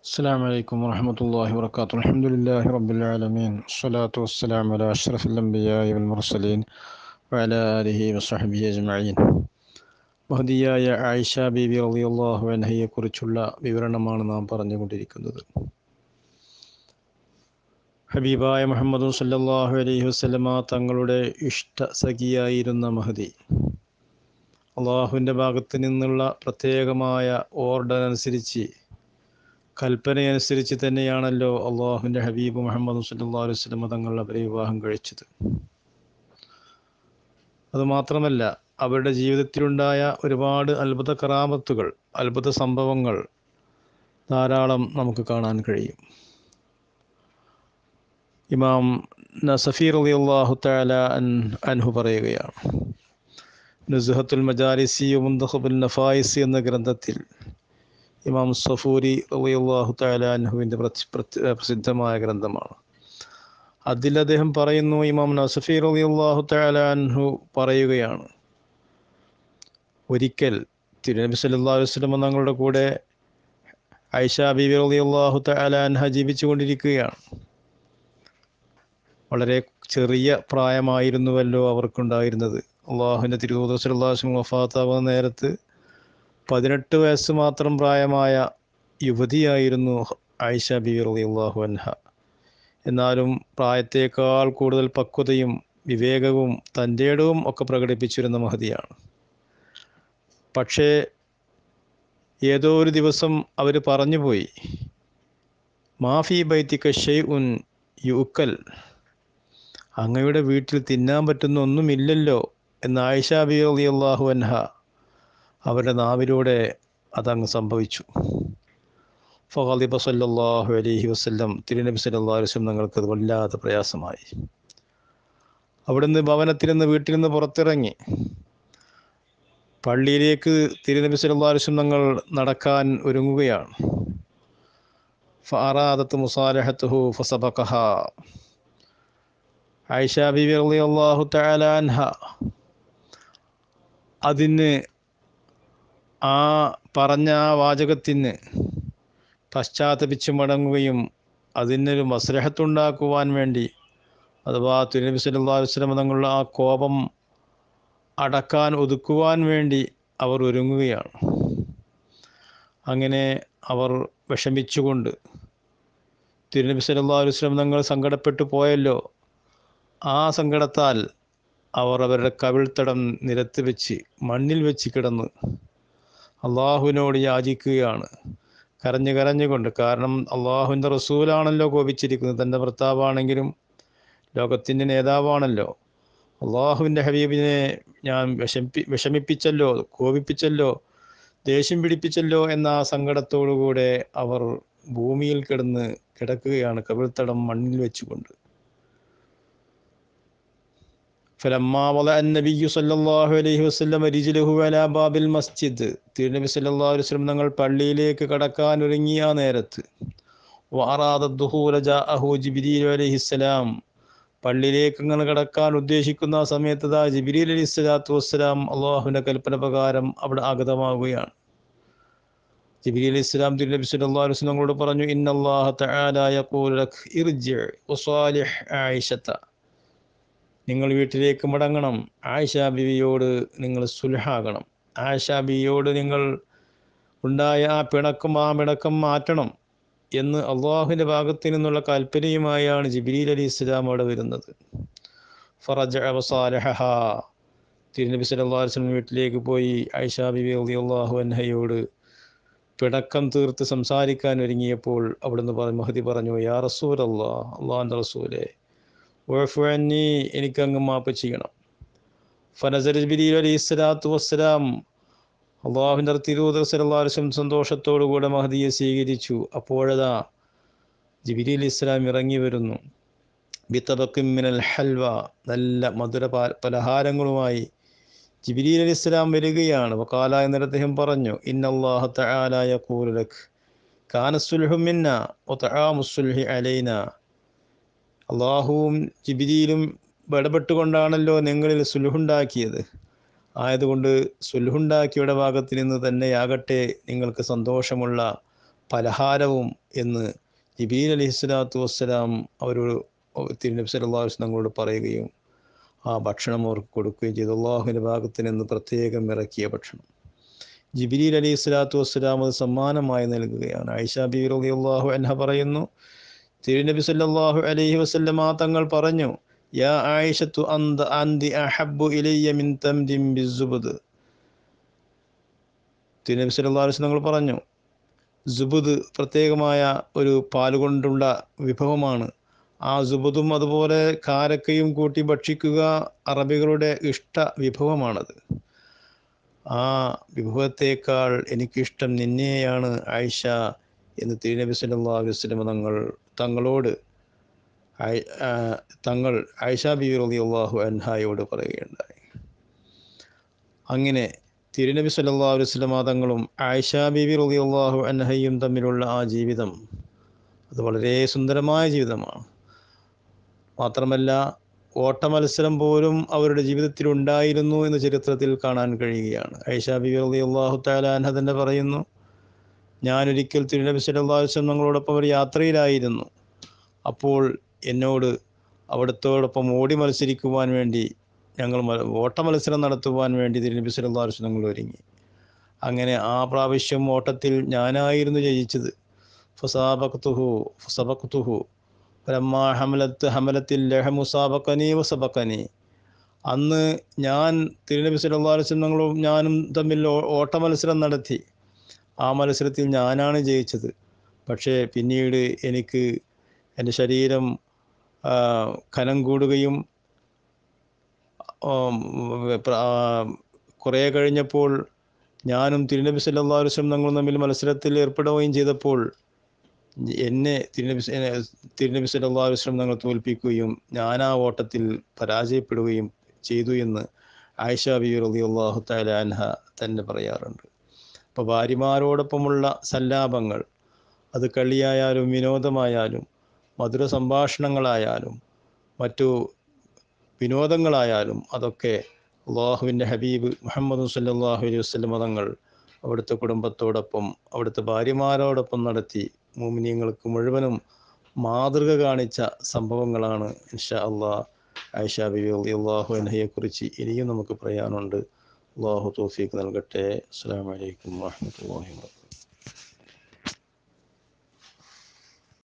السلام عليكم ورحمة الله وبركاته. الحمد لله رب العالمين، الصلاة والسلام على أشرف الأنبياء والمرسلين وعلى آله وصحبه أجمعين. മഹദിയായ ആയിഷ ബീബി റളിയല്ലാഹു അൻഹയെക്കുറിച്ചുള്ള വിവരണമാണ് നാം പറഞ്ഞുകൊണ്ടിരിക്കുന്നത്. ഹബീബായ മുഹമ്മദ് സല്ലല്ലാഹു അലൈഹി വസല്ലമ തങ്ങളുടെ ഇഷ്ട സഖിയായിരുന്ന മഹദി അള്ളാഹുവിൻ്റെ ഭാഗത്ത് നിന്നുള്ള പ്രത്യേകമായ ഓർഡർ അനുസരിച്ച്, കൽപ്പനയനുസരിച്ച് തന്നെയാണല്ലോ അള്ളാഹുവിൻ്റെ ഹബീബ് മുഹമ്മദ് സല്ലല്ലാഹു അലൈഹി വസല്ലമ തങ്ങൾ അവരെ വിവാഹം കഴിച്ചത്. അതുമാത്രമല്ല, അവരുടെ ജീവിതത്തിലുണ്ടായ ഒരുപാട് അത്ഭുത കറാമത്തുകൾ, അത്ഭുത സംഭവങ്ങൾ ധാരാളം നമുക്ക് കാണാൻ കഴിയും. ഇമാം നസഫി റളിയല്ലാഹു തആല അൻഹു പറയുകയാണ്, നുസ്ഹത്തുൽ മജാലിസി മുന്തഖബുൽ നഫായിസ് എന്ന ഗ്രന്ഥത്തിൽ ഇമാം സഫൂരി റളിയല്ലാഹു തആല അൻഹുവിൻ്റെ പ്രസിദ്ധമായ ഗ്രന്ഥമാണ്. അതിൽ അദ്ദേഹം പറയുന്നു, ഇമാം നസഫി റളിയല്ലാഹു തആല അൻഹു പറയുകയാണ്, ഒരിക്കൽ തിരുനബി സല്ലല്ലാഹു അലൈഹി വസല്ലം തങ്ങളുടെ കൂടെ ആയിഷ ബീബി റളിയല്ലാഹു തആല അൻഹ ജീവിച്ചു കൊണ്ടിരിക്കുകയാണ്. വളരെ ചെറിയ പ്രായമായിരുന്നുവല്ലോ അവർക്കുണ്ടായിരുന്നത്. അള്ളാഹുവിൻ്റെ തിരുദൂതർ സല്ലല്ലാഹു അലൈഹി വസല്ലം വഫാത്താവുന്ന നേരത്ത് 18 വയസ്സ് മാത്രം പ്രായമായ യുവതിയായിരുന്നു ആയിഷ ബീബി റളിയല്ലാഹു അൻഹ. എന്നാലും പ്രായത്തേക്കാൾ കൂടുതൽ പക്വതയും വിവേകവും തൻ്റെടവും ഒക്കെ പ്രകടിപ്പിച്ചിരുന്ന മഹദിയാണ്. പക്ഷേ ഏതോ ഒരു ദിവസം അവർ പറഞ്ഞുപോയി, മാഫി ബൈത്തിക ഷൈഉൻ യുക്കൽ, അങ്ങയുടെ വീട്ടിൽ തിന്നാൻ പറ്റുന്ന ഒന്നുമില്ലല്ലോ എന്ന് ആയിഷ ബീബി റളിയല്ലാഹു അൻഹ അവരുടെ നാവിലൂടെ അതങ്ങ് സംഭവിച്ചു. ഫഗളിബ സല്ലല്ലാഹു അലൈഹി വസല്ലം, തിരുനബി സല്ലല്ലാഹു അലൈഹി വസല്ലം തങ്ങൾക്ക് അത് വല്ലാത്ത പ്രയാസമായി. അവിടുന്ന് ഭവനത്തിൽ നിന്ന്, വീട്ടിൽ നിന്ന് പുറത്തിറങ്ങി പള്ളിയിലേക്ക് തിരുനബി സല്ലല്ലാഹു അലൈഹി വസല്ലം തങ്ങൾ നടക്കാൻ ഒരുങ്ങുകയാണ്. ഫഅറാദത്ത് മുസാലഹത്തുഹു ഫസബഖഹ, ആയിഷ ബീബി റളിയല്ലാഹു തആല അൻഹ അതിന്, ആ പറഞ്ഞ ആ വാചകത്തിന് പശ്ചാത്തപിച്ച് മടങ്ങുകയും അതിനൊരു മസ്ലഹത്തുണ്ടാക്കുവാൻ വേണ്ടി, അഥവാ തിരുനബി സല്ലല്ലാഹു അലൈഹി വസല്ലം തങ്ങളുടെ ആ കോപം അടക്കാൻ, ഒതുക്കുവാൻ വേണ്ടി അവർ ഒരുങ്ങുകയാണ്. അങ്ങനെ അവർ വിഷമിച്ചുകൊണ്ട്, തിരുനബി സല്ലല്ലാഹു അലൈഹി വസല്ലം തങ്ങൾ സങ്കടപ്പെട്ടു പോയല്ലോ, ആ സങ്കടത്താൽ അവർ അവരുടെ കവിൾത്തടം നിലത്ത് വെച്ച്, മണ്ണിൽ വെച്ച് കിടന്ന് അള്ളാഹുവിനോട് യാചിക്കുകയാണ്, കരഞ്ഞുകൊണ്ട്. കാരണം അള്ളാഹുവിൻ്റെ റസൂലാണല്ലോ കോപിച്ചിരിക്കുന്നത്. തൻ്റെ ഭർത്താവാണെങ്കിലും ലോകത്തിൻ്റെ നേതാവാണല്ലോ. അള്ളാഹുവിൻ്റെ ഹബീബിനെ ഞാൻ വിഷമിപ്പിച്ചല്ലോ, കോപിപ്പിച്ചല്ലോ, ദേഷ്യം പിടിപ്പിച്ചല്ലോ എന്ന ആ സങ്കടത്തോടുകൂടെ അവർ ഭൂമിയിൽ കിടക്കുകയാണ്, കവിൾത്തടം മണ്ണിൽ വെച്ചുകൊണ്ട്. ഫലമ്മാ വളഅ അന്നബിയ്യു സല്ലല്ലാഹു അലൈഹി വസല്ലം റിജ്ലഹു അലാ ബാബിൽ മസ്ജിദ്, തിരുനബി സല്ലല്ലാഹു അലൈഹി വസല്ലം തങ്ങൾ പള്ളിയിലേക്ക് കടക്കാൻ ഒരുങ്ങിയ നേരത്ത്, വഅറാദ ദുഖൂല ജാഅഹു ജിബ്രീൽ അലൈഹിസ്സലാം, പള്ളിയിലേക്ക് അങ്ങനെ കടക്കാൻ ഉദ്ദേശിക്കുന്ന ആ സമയത്ത് ജിബ്രീൽ അലൈഹിസ്സലാത്തു വസ്സലാം അള്ളാഹുവിൻ്റെ കൽപ്പന പ്രകാരം അവിടെ ആഗതമാവുകയാണ്. ജിബ്രീൽ അലൈഹിസ്സലാം തിരുനബി സല്ലല്ലാഹു അലൈഹി വസല്ലം തങ്ങളോട് പറഞ്ഞു, ഇന്നല്ലാഹ തആല യഖൂലു ലക ഇർജി വസാലിഹ് ആയിഷത, നിങ്ങൾ വീട്ടിലേക്ക് മടങ്ങണം, ആയിഷ ബീവിയോട് നിങ്ങൾ സുൽഹാകണം, ആയിഷ ബീവിയോട് നിങ്ങൾ ഉണ്ടായ ആ പിണക്കം മാറ്റണം എന്ന് അള്ളാഹുവിൻ്റെ ഭാഗത്തു നിന്നുള്ള കൽപ്പനയുമായാണ് ജിബ്രീൽ അലൈഹിസ്സലാം അവിടെ വരുന്നത്. ഫറജഅ വസാലഹഹ, തിരുനബി സല്ലല്ലാഹു അലൈഹി വസല്ലം വീട്ടിലേക്ക് പോയി ആയിഷ ബീവി റളിയല്ലാഹു അൻഹയോട് പിണക്കം തീർത്ത് സംസാരിക്കാൻ ഒരുങ്ങിയപ്പോൾ അവിടുന്ന് മഹദി പറഞ്ഞു, യാ റസൂലല്ലാഹ്, അള്ളാഹുവിൻ്റെ റസൂലേ, വഅഫു അന്നി, എനിക്കങ്ങ് മാപ്പ് ചെയ്യണം. ഫനസല ജിബ്രീൽ അലൈഹിസ്സലാത്തു വസ്സലാം, അള്ളാഹുവിൻ്റെ തിരുദൂതർ സല്ലല്ലാഹു അലൈഹി വസല്ലം സന്തോഷത്തോടു കൂടെ മഹദിയെ സ്വീകരിച്ചു. അപ്പോഴതാ ജിബ്രീൽ അലൈഹിസ്സലാം ഇറങ്ങി വരുന്നു. ബിതബഖിൻ മിനൽ ഹൽവ, നല്ല മധുര പലഹാരങ്ങളുമായി ജിബ്രീൽ അലൈഹിസ്സലാം വരികയാണ്. വഖാല, എന്നിട്ട് അദ്ദേഹം പറഞ്ഞു, ഇന്നല്ലാഹ തആല യഖൂലു ലക കാന സുൽഹു മിന്നാ വതആമുസ്സുൽഹി അലൈനാ, അള്ളാഹുവും ജിബ്രീലും ഇടപെട്ടുകൊണ്ടാണല്ലോ നിങ്ങളിൽ സുൽഹുണ്ടാക്കിയത്. ആയതുകൊണ്ട് സുൽഹുണ്ടാക്കിയുടെ ഭാഗത്ത് നിന്ന് തന്നെയാകട്ടെ നിങ്ങൾക്ക് സന്തോഷമുള്ള പലഹാരവും എന്ന് ജിബീൽ അലൈഹിസ്സലാത്തു വസ്സലാം അവരോട് തിരുനബി സല്ലല്ലാഹു അലൈഹി വസല്ലം തങ്ങളോട് പറയുകയും ആ ഭക്ഷണം അവർക്ക് കൊടുക്കുകയും ചെയ്തു. അള്ളാഹുവിൻ്റെ ഭാഗത്ത് നിന്ന് പ്രത്യേകം ഇറക്കിയ ഭക്ഷണം ജിബ്രീൽ അലൈഹി സ്വലാത്തു വസ്സലാം അത് സമ്മാനമായി നൽകുകയാണ്. ആയിഷ ബീവി റളിയല്ലാഹു അൻഹ പറയുന്നു, തിരുനബി സല്ലല്ലാഹു അലൈഹി വസല്ലമ തങ്ങൾ പറഞ്ഞു, യാ ആയിഷത്തു അന്തി അഹബ്ബു ഇലയ്യ മിൻ തംദിൻ ബിസ്സുബ്ദ്. തിരുനബി സല്ലല്ലാഹു അലൈഹി വസല്ലം തങ്ങൾ പറഞ്ഞു, സുബുദ് പ്രത്യേകമായ ഒരു പാലുകൊണ്ടുള്ള വിഭവമാണ്. ആ സുബുദും അതുപോലെ കാരക്കയും കൂട്ടി ഭക്ഷിക്കുക അറബികളുടെ ഇഷ്ട വിഭവമാണത്. ആ വിഭവത്തേക്കാൾ എനിക്കിഷ്ടം നിന്നെയാണ് ആയിഷ എന്ന് തിരുനബി സല്ലല്ലാഹു അലൈഹി വസല്ലം തങ്ങളോട് തങ്ങൾ ആയിഷ ബീവി റളിയല്ലാഹു അൻഹയോട് പറയുകയുണ്ടായി. അങ്ങനെ തിരുനബി സല്ലല്ലാഹു അലൈഹി വസല്ലം തങ്ങളും ആയിഷ ബീവി റളിയല്ലാഹു അൻഹയും തമ്മിലുള്ള ആ ജീവിതം അത് വളരെ സുന്ദരമായ ജീവിതമാണ്. മാത്രമല്ല ഓട്ടമത്സരം പോലും അവരുടെ ജീവിതത്തിൽ ഉണ്ടായിരുന്നു എന്ന് ചരിത്രത്തിൽ കാണാൻ കഴിയുകയാണ്. ആയിഷ ബീവി റളിയല്ലാഹു തആല അൻഹ തന്നെ പറയുന്നു, ഞാനൊരിക്കൽ തിരുനബി സല്ലല്ലാഹു അലൈഹി വസല്ലം തങ്ങളോടൊപ്പം ഒരു യാത്രയിലായിരുന്നു. അപ്പോൾ എന്നോട് അവിടുത്തോടൊപ്പം ഓടി മത്സരിക്കുവാൻ വേണ്ടി ഞങ്ങൾ ഓട്ടമത്സരം നടത്തുവാൻ വേണ്ടി തിരുനബി സല്ലല്ലാഹു അലൈഹി വസല്ലം തങ്ങൾ ഒരുങ്ങി. അങ്ങനെ ആ പ്രാവശ്യം ഓട്ടത്തിൽ ഞാനായിരുന്നു ജയിച്ചത്. ഫസബഖ്തുഹു ഫലമ്മാ ഹമലത്തിൽ ലഹമു സാബഖനി വസബഖനി. അന്ന് ഞാൻ തിരുനബി സല്ലല്ലാഹു അലൈഹി വസല്ലം തങ്ങളും ഞാനും തമ്മിൽ ഓട്ടമത്സരം നടത്തി. ആ മത്സരത്തിൽ ഞാനാണ് ജയിച്ചത്. പക്ഷേ പിന്നീട് എനിക്ക് എൻ്റെ ശരീരം കനം കൂടുകയും കുറേ കഴിഞ്ഞപ്പോൾ ഞാനും തിരുനബി സല്ലല്ലാഹു അലൈഹി വസല്ലം തങ്ങളും തമ്മിൽ മത്സരത്തിൽ ഏർപ്പെടുകയും ചെയ്തപ്പോൾ എന്നെ തിരുനബി സല്ലല്ലാഹു അലൈഹി വസല്ലം തങ്ങൾ തോൽപ്പിക്കുകയും ഞാൻ ആ ഓട്ടത്തിൽ പരാജയപ്പെടുകയും ചെയ്തു എന്ന് ആയിഷ ബീവി റളിയല്ലാഹു തആല അൻഹ തന്നെ പറയാറുണ്ട്. അപ്പോൾ ഭാര്യമാരോടൊപ്പമുള്ള സല്ലാപങ്ങൾ, അത് കളിയായാലും വിനോദമായാലും മധുര സംഭാഷണങ്ങളായാലും മറ്റു വിനോദങ്ങളായാലും അതൊക്കെ അള്ളാഹുവിൻ്റെ ഹബീബ് മുഹമ്മദ് സല്ലല്ലാഹു അലൈഹി വസല്ലം തങ്ങൾ അവിടുത്തെ കുടുംബത്തോടൊപ്പം അവിടുത്തെ ഭാര്യമാരോടൊപ്പം നടത്തി മുഅ്മിനീങ്ങൾക്ക് മുഴുവനും മാതൃക കാണിച്ച സംഭവങ്ങളാണ്. ഇൻഷാ അള്ളാഹ് ആയിഷ ബീവി റളിയല്ലാഹു അൻഹയെക്കുറിച്ച് ഇനിയും നമുക്ക് പറയാനുണ്ട്. അള്ളാഹു തൗഫീഖ് നൽകട്ടെ. അസ്സലാമു അലൈക്കും വറഹ്മത്തുള്ളാഹി വബറകാതുഹു.